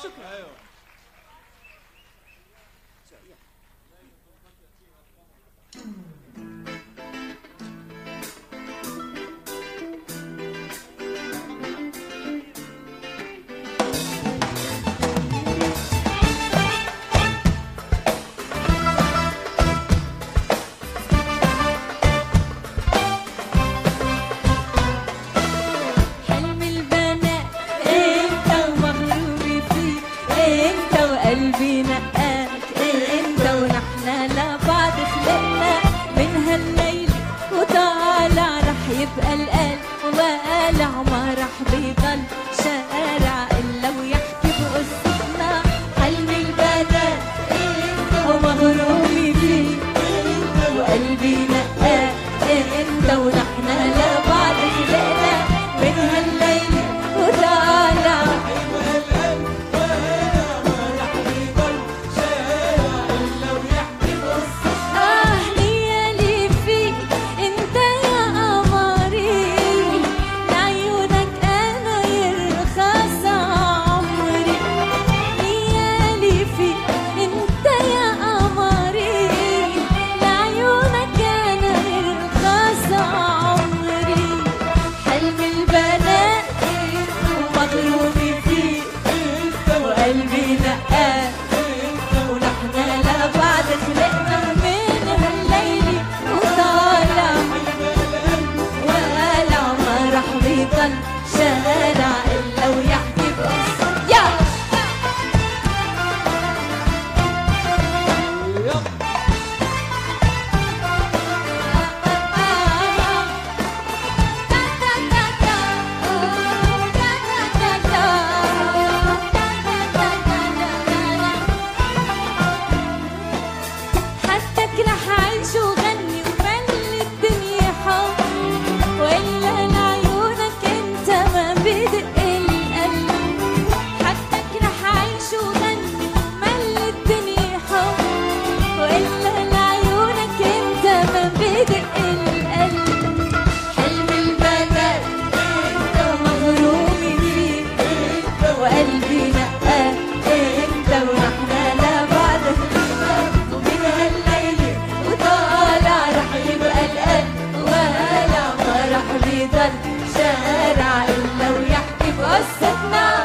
شكرا. ايوه قلبي نقاك انت ونحنا لبعض خلقنا من هالليل وطالع رح يبقى القلب والع ما رح بيضل شارع الا ويحكي بقصتنا. حلمي البنات ومغرومي فيك وقلبي نقاك انت ونحنا لبعض خلقنا من هالليل وطالع قلبي نقاك ونحنا لبعض خلقنا من هالليل وطالع والع ما رح بيضل شارع الا ويحكي بقصة. وقلبي نقاك انت ونحنا لبعض ومن هالليل وطالع رح يبقى القلب والع ما رح بيضل شارع الا ويحكي بقصتنا.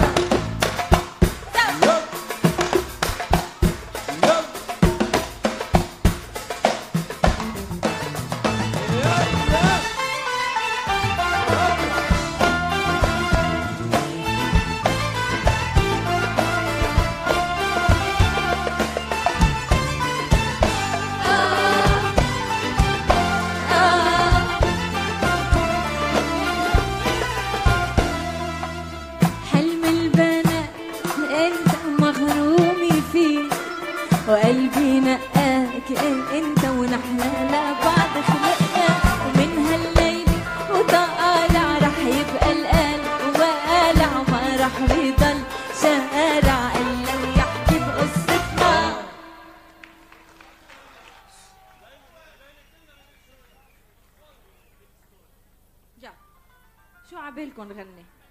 وقلبي نقاك انت ونحنا لبعض خلقنا ومن هالليل وطالع رح يبقى القلب والع ما رح بيضل شارع الا ويحكي بقصتنا. شو عبالكن غني؟